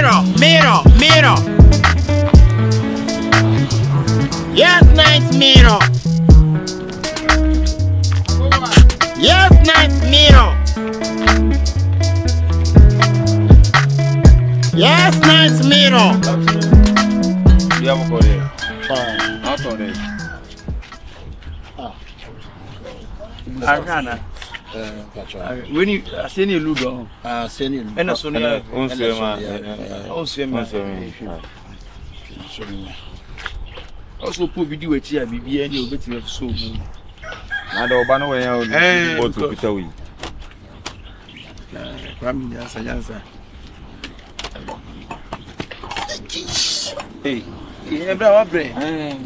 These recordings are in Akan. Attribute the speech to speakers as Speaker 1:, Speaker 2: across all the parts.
Speaker 1: Mirror. Yes, nice mirror. Yes, nice mirror. Yes, nice mirror.
Speaker 2: You have a call here.
Speaker 1: Fine.
Speaker 2: Not on it.
Speaker 3: Arana. When you send you Ludo,
Speaker 1: Send you.
Speaker 3: and a Sonia, also put video at here, be any bit of so.
Speaker 2: I don't know where I want to tell you.
Speaker 3: Hey, yeah, brain.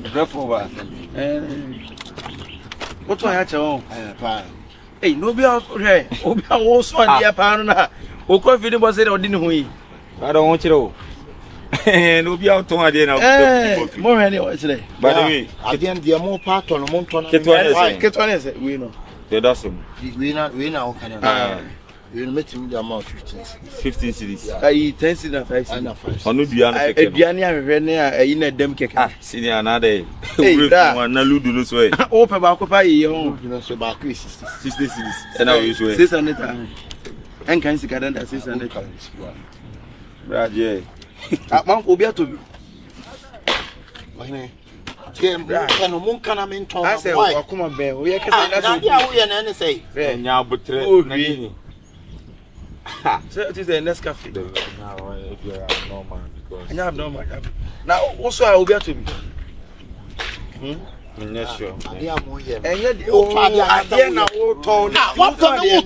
Speaker 3: What do I have to own? Hey, no be out here. Also, on the apparent. O coffee was it or didn't we?
Speaker 2: I don't want you to. No be out to idea now.
Speaker 3: More anyway today.
Speaker 2: By the way,
Speaker 1: Again, the more part on a mountain.
Speaker 3: Get one is it? We know.
Speaker 2: the dozen.
Speaker 1: We now can. We'll make him the amount
Speaker 2: 15 cities.
Speaker 3: I 10 cities and 5 cities.
Speaker 2: On Nubiana,
Speaker 3: Diana, in a dem cake.
Speaker 2: Senior another. Naludu no way.
Speaker 3: Open back up. You
Speaker 1: know, so about 60
Speaker 2: cities. And I use
Speaker 3: 600 and can see Canada 600.
Speaker 2: Right, yeah.
Speaker 3: Mount Obia to be. I say, come on, bear. We are
Speaker 1: say.
Speaker 2: Now, but
Speaker 3: so it is the next cafe.
Speaker 2: If you are normal, because
Speaker 3: I have no money. Now, also, I will be to me.
Speaker 2: Yes, sure.
Speaker 3: And yet, what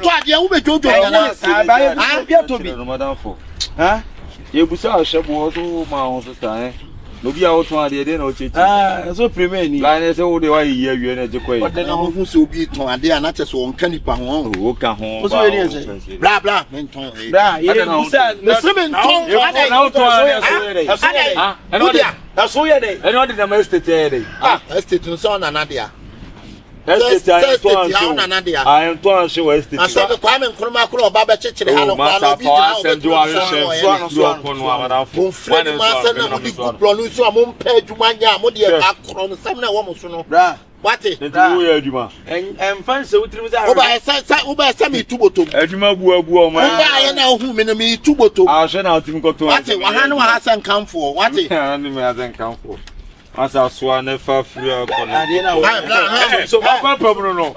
Speaker 3: no be out one day no cheat. So premier line say wo dey why here we na jekwa yi.
Speaker 1: But then I hu so be ton ade na che so won kan nipa ho.
Speaker 2: Wo ka ho.
Speaker 1: So we dey say bla bla men ton.
Speaker 3: Bla ye say the semen ton ade na ton ade. Ah, and so ye dey. And what the my estate dey?
Speaker 1: Estate no so na dia.
Speaker 3: Estate I am to show estate.
Speaker 1: I said Kwame Nkrumah kro oba be chechire ha no kwa no bi na o do Fred master na mudi kuplo no so am mpa adwuma nya am de akro no sam na wo mo so no bra what it
Speaker 2: wo ya adwuma
Speaker 3: en fan se wutrim za
Speaker 1: wo ba sa me tubotom
Speaker 2: adwuma bu o ma
Speaker 1: wo ba ye na hu me na me tubotom
Speaker 2: a hwe na otim ko to
Speaker 1: what it wa ha no ha san kamfo what it
Speaker 2: ani me azen kamfo asa so na fa free akona
Speaker 3: so what problem no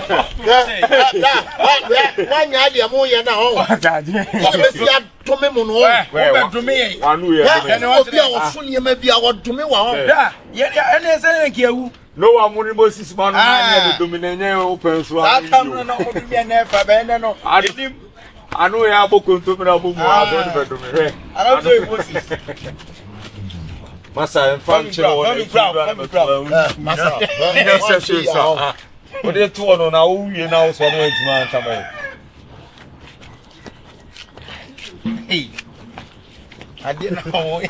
Speaker 1: nya ade mo ye na ho be sia to me mo no wo be to me
Speaker 2: anu ye
Speaker 1: obi a wo funi ma bia wo do me wa ho
Speaker 3: da ye ene se na kiawu
Speaker 2: no wa mo ni mo six man na ne do me nenye open so
Speaker 3: anu aka no obi bia na fa be ne no
Speaker 2: adim anu ya bokonto me na bo mu a do be do me he
Speaker 3: anu so Moses
Speaker 2: Massa and function Massa. What they two on now, you know, so no man come.
Speaker 3: Hey, I didn't know.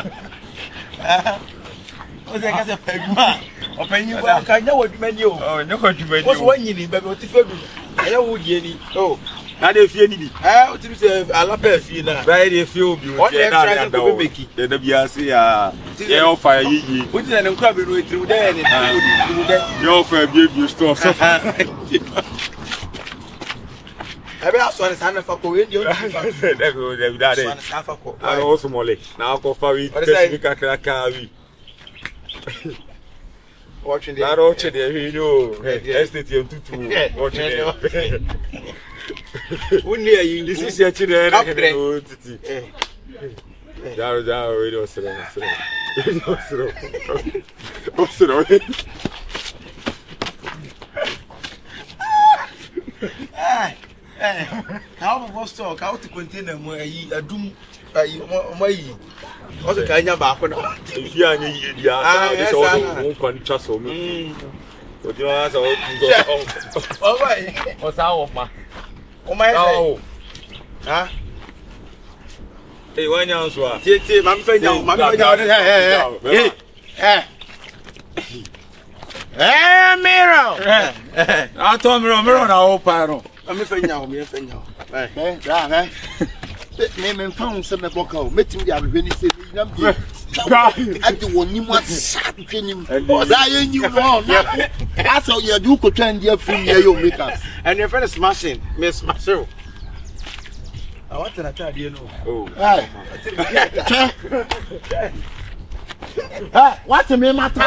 Speaker 3: What's that? A pegma. Open you back. I know what menu. Oh, no, what you made. What's one you need, but what if I know what you need? Oh. Now they feel it. What you say? I love it. Feel that. Right? They feel beautiful. What they trying to make it? They be asking, yeah, fire ye. What is an crab through there? You offer baby stuff. I be asked one stand for going. You I also mole. Now go for it. Watching the watching the video. Estate you tutu. Watching the. This is your children. How was talk? How to contain them where you doom? Also, can you back on? If you are in this all trust me. What you ask? All right. What's our man? Oh my God! Huh? Hey, when you answer, I'm saying,
Speaker 1: hey, mirror!
Speaker 3: I told mirror now, Paro. I'm saying, now, me,
Speaker 1: me found some boka meeting the abeni say nam bi ade woni mu atwenim da yen you no as you do ko twan dia film here you make us
Speaker 3: and your friend smashing me smash you I want to tell you no
Speaker 1: what me matter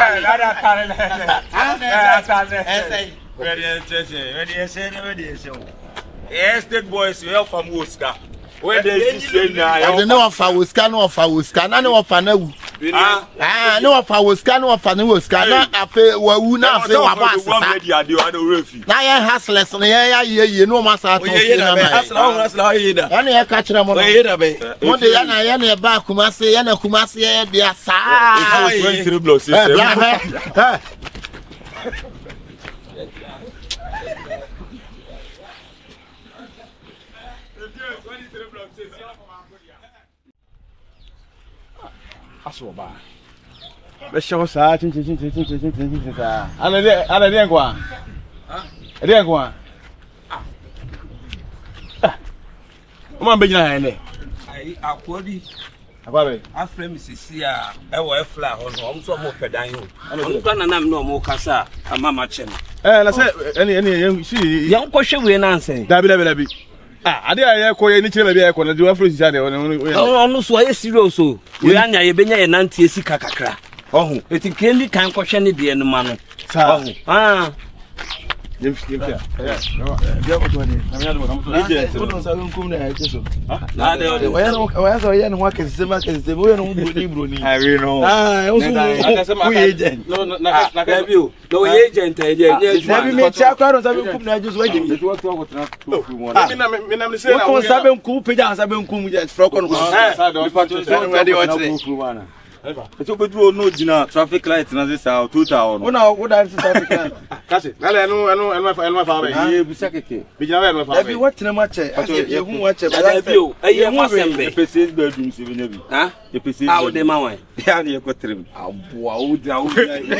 Speaker 2: Estate boys, we are from Oscar. Where they say now,
Speaker 1: I don't know if I was can or if I was can. I know if I know. Ah, no, if I was can or if I was can. I feel we now feel about now. I has less than you know, Master. And I catch them on the one day. I am back. Kumasi, and Kumasi, they are sad.
Speaker 3: Asoba. Be show sa chin sa. Ana de kwa. De kwa. O ma be gina hele.
Speaker 4: Ai akwodi.
Speaker 3: Akwabe.
Speaker 4: Afre mi sisi a e wo e fly ho no. Omso mo pedan yo. Onka na nam no mo kasa amama che no.
Speaker 3: Na say any see.
Speaker 4: Yan ko hwe we na ansen.
Speaker 3: Dabi. Ade aye ko ye ni kire be aye ko na di afro sisi ade
Speaker 4: onu so aye serious o we anya ye benya ye nante esika kakra ohun etinkendi kan ko hwe ne de no ma no ohun
Speaker 3: Yemfia. Ya ko to ni. Na me ado kam so. Ko don sa nkum na ya keso.
Speaker 4: Na de o.
Speaker 3: Oya so ya no wa kese ma kese. Wo no bro ni.
Speaker 2: I we know.
Speaker 3: O so wo agent.
Speaker 4: No na bi o. No agent e je.
Speaker 3: Na bi me chia kwa don sa nkum na just wa je.
Speaker 2: Me to ko tena to fu mo. Me na me say na.
Speaker 3: Ko sa be nkum peja sa be nkum je fro ko no.
Speaker 2: Sa do.
Speaker 3: We dey watch.
Speaker 2: Eto bedu no gina traffic light na this out 2000.
Speaker 3: Wo da traffic light.
Speaker 2: Kasi. Na le enu fa be.
Speaker 3: Ye busa keke.
Speaker 2: Bi gina be fa be.
Speaker 3: Ebi what na ma che. Ye hu wa che.
Speaker 4: Da bi o. Aye mo sembe.
Speaker 2: PC bedroom se be na bi.
Speaker 4: Ha?
Speaker 2: Ye PC.
Speaker 4: Ah o de ma wan.
Speaker 2: Ya na ye ko trim.
Speaker 3: Aboa o da o.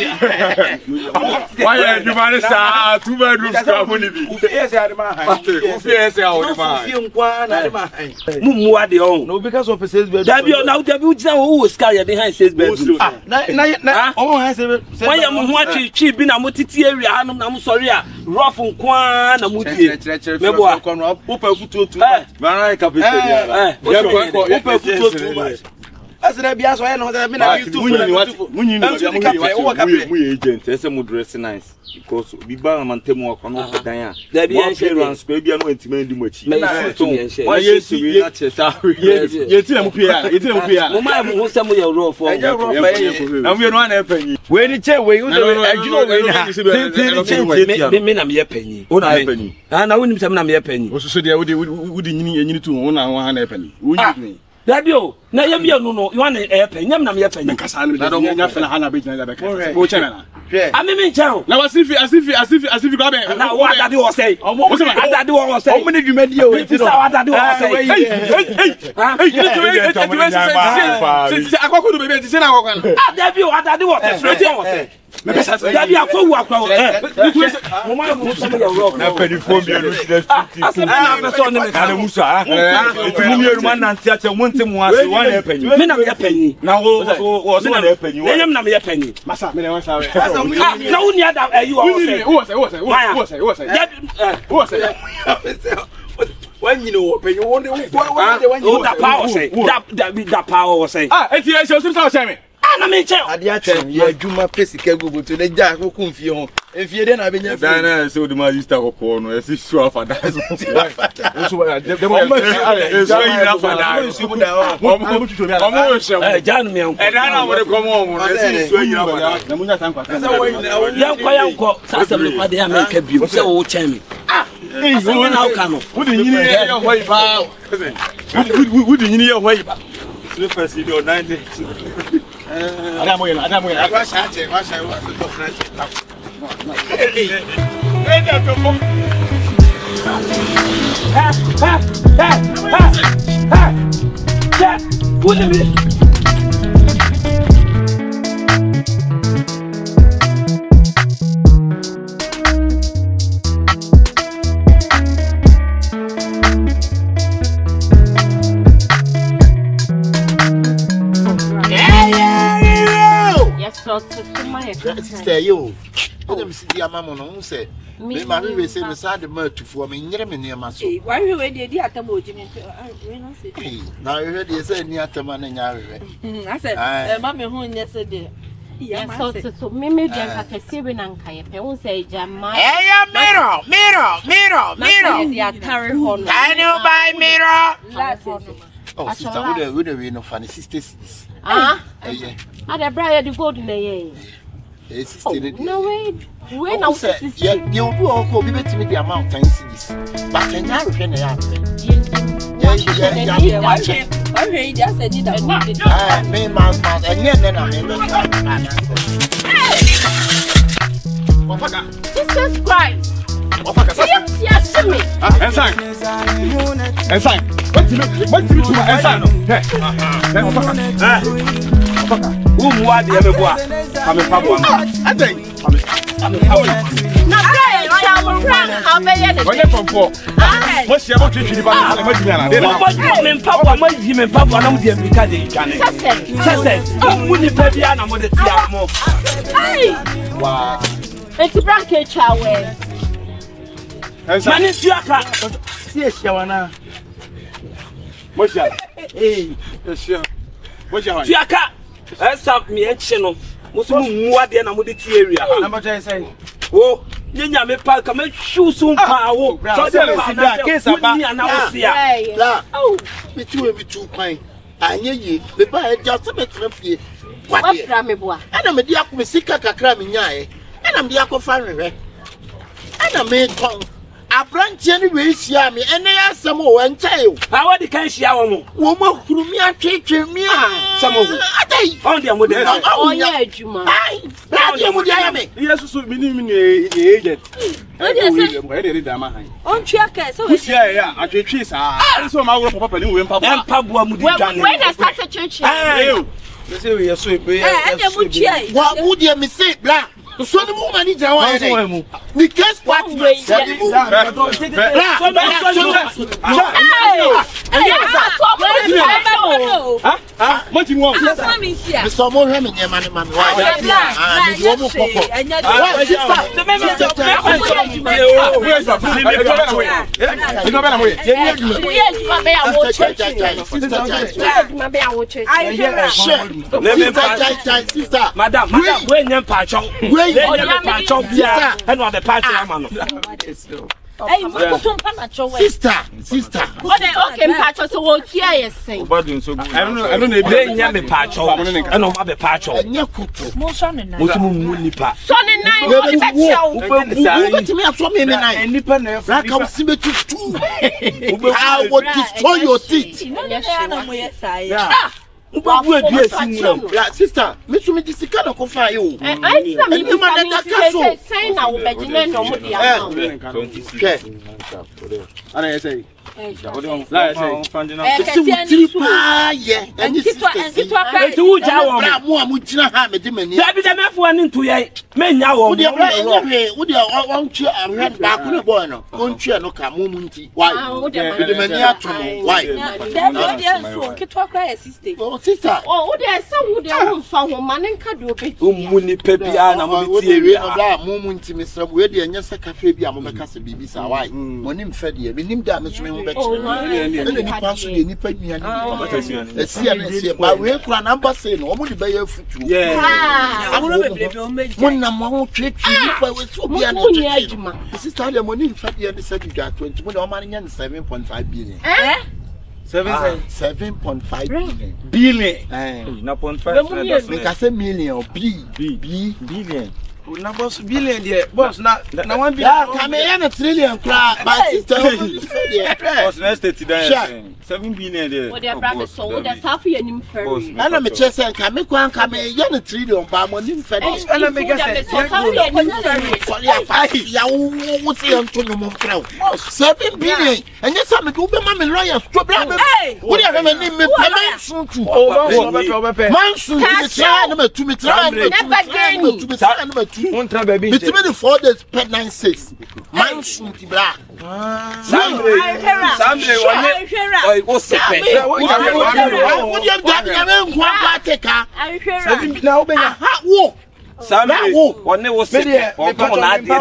Speaker 2: Why you man sa 2 bedrooms ka mo ni bi.
Speaker 3: U fi ese ade ma han.
Speaker 2: U fi ese a o de ma.
Speaker 3: U fi nkwa na ade ma han.
Speaker 4: Mumu ade on.
Speaker 3: No because of PC bedroom.
Speaker 4: Da bi o na da bi u gina wo scar ye de han says bedroom.
Speaker 3: Na o han se.
Speaker 4: Why am ho atwi bi na motiti area hanom na mo sori a rough nkwa na mudie. Mebo a
Speaker 3: kono o pa futu too
Speaker 2: much. Bana cafeteria.
Speaker 3: O pa futu too much. Asira bia so no me na YouTube.
Speaker 2: Munyi no agent. Ese mo dress nice because we ba mantem wo kono dan a.
Speaker 4: Da bi en
Speaker 2: share square bia no antima ndi machi.
Speaker 4: Why
Speaker 2: you na che sa.
Speaker 3: Ye ti na mu pia.
Speaker 4: Mo ma mo ho sam ye rough o.
Speaker 2: Na we no na panyi.
Speaker 3: We ni che we adwuma we na.
Speaker 4: Me na me ye panyi.
Speaker 2: O na panyi.
Speaker 4: Na wonim sam na me ye panyi.
Speaker 3: O so de wudi nyini tu wo na wo ha na panyi. Wo nyini.
Speaker 4: Dabio na ye bia no you wan e pen nyam na me ye pen
Speaker 3: kasa na do nya fela ha na be jina be kasa bo chena na
Speaker 4: ami me nchao
Speaker 3: na asifi go be
Speaker 4: na wa dade wo say adade wo say
Speaker 3: o mene dwuma die o
Speaker 4: ti no sa adade wo say
Speaker 3: hey akwakodo be be ti se na akwakodo
Speaker 4: dabio adade wo say frete wo say me be sa dabio akwawu akwa mo ma mo so me ye rock
Speaker 2: na perform bi no street
Speaker 4: na person me
Speaker 2: na musa ti mu yeru man nanti ache wonte mu ase wan e panyi
Speaker 4: me na me ye panyi
Speaker 2: na wo so na e panyi
Speaker 4: na yam na me ye panyi
Speaker 3: masa me na wan sa we
Speaker 4: na woni ada ayi wo say
Speaker 3: when you know open you want
Speaker 4: that power say that power say
Speaker 3: enti e so say me
Speaker 4: na me che
Speaker 3: ade a che ye adwuma pesika gugu to na ja ko kumfie ho enfie de na benya fi
Speaker 2: na so de ma sister ko no e si sure fada so
Speaker 4: Jan me on.
Speaker 2: Na mo de komo mo na si so yira fada
Speaker 3: na munya tankwa
Speaker 4: yanko sa se me kwade ya me ka bio se wo che me aseme na uka no
Speaker 3: wudi nyini ye ho iba wudi nyini ye ho iba
Speaker 2: so first do 90
Speaker 3: Adamu yena
Speaker 1: wa sha wa to krati Sister, you. Let me see the amount on say. Me, my baby say, beside the murder to form in Yerman near my soul.
Speaker 5: Why you ready the Atamoji?
Speaker 1: Now you heard you say near Taman and Yarre.
Speaker 5: I said, Mammy, who yesterday.
Speaker 6: Yes, so Mimi Janka Kasirin and Kayape won't say Jamma.
Speaker 1: Hey, mirror.
Speaker 3: Can you buy mirror?
Speaker 1: Oh, sister, would have been no funny sisters.
Speaker 6: Yeah. At a briar to go to the no way. When I said, you do all go be to me the amount of times this. But I never can I
Speaker 5: already just said it.
Speaker 1: I made my mouth and then I
Speaker 6: Jesus Christ. Yes, me.
Speaker 2: And fine. What do you do? Who are the other boy? I'm a papa. I think I'm a papa. What's your motive? I'm
Speaker 6: it's a bracket shower.
Speaker 2: Manage your car. Yes, Yawana. What's your what's your car? Let's have me a channel. Muslim, what the area? How much I say? Oh, you know, me park, come and shoot some power.
Speaker 1: Oh, me too fine. I hear you. The buyer just a bit of you. What Grammy boy? And I'm a diaco Sika Cramming, and I'm diaco Farrer. And I made tongue. A branch anyway, Siami, and they are some more and tell. How the can she our woman who me are teaching me? Some of them. Found them with the oh, yeah, Juma. Yes, so meaning the agent. Where did Dama?
Speaker 5: On track, so
Speaker 2: yeah, I treat so my papa and Papa.
Speaker 6: When I started church,
Speaker 3: they say we are so bad.
Speaker 1: What would you say, black? So the woman is our because what way?
Speaker 2: What you want?
Speaker 1: Someone having your money, man. Sister.
Speaker 6: Okay, Pacho, so what you say?
Speaker 2: I don't know if they have a patch or I don't have a patch or
Speaker 6: son and
Speaker 1: I will destroy your teeth. Sister, Miss Missicano of fire.
Speaker 2: And I say,
Speaker 1: and $7.5 billion. Make us a million. Billion.
Speaker 3: Numbers billion, yeah, boss. Now 1 billion.
Speaker 1: Come in a trillion. My sister,
Speaker 2: boss, next 7 billion there.
Speaker 6: What their brother sold, that's half your name for me.
Speaker 1: And I'm a chess and come in, come in, you're a trillion, but I'm on him for this. And I make us 7 billion. And yes, I'm a good man, lawyer. What do you have a name? Between the 4 days, pet 9-6. Mansion black.
Speaker 2: Sunday, what's the
Speaker 1: what you have done? Now,
Speaker 4: Sammy, one was saying, or come on, I did.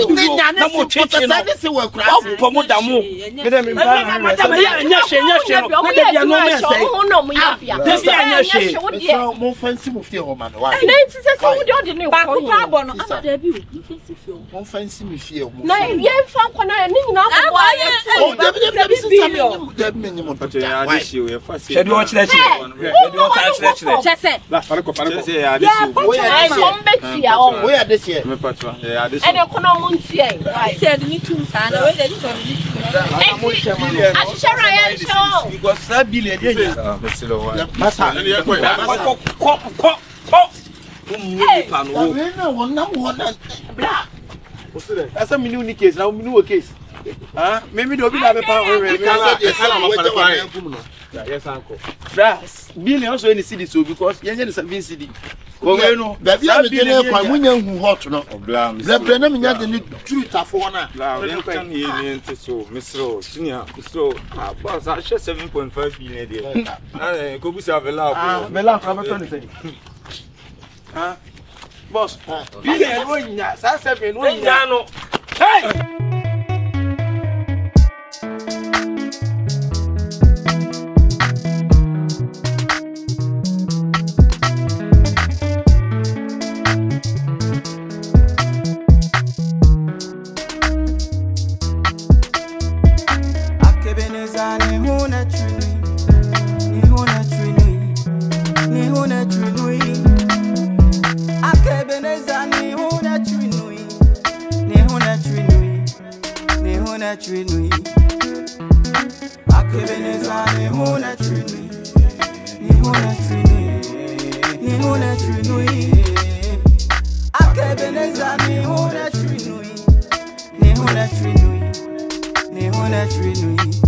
Speaker 1: Where this year?
Speaker 6: And economic said me too, and
Speaker 3: because that billion, that's a new case. Now, new case. Maybe don't be a power. Yes, uncle. That's billion also in the city, so because you're in the same city. Oh, no, that's a billion. I'm hot, no. The Brenham had the truth of one. So, Miss Rose, Senior, so, boss, I share 7.5 billion. I could be a love. Mela, I'm not trying to say. Boss, billion, that's 7 1. Hey!
Speaker 7: Acabenezer,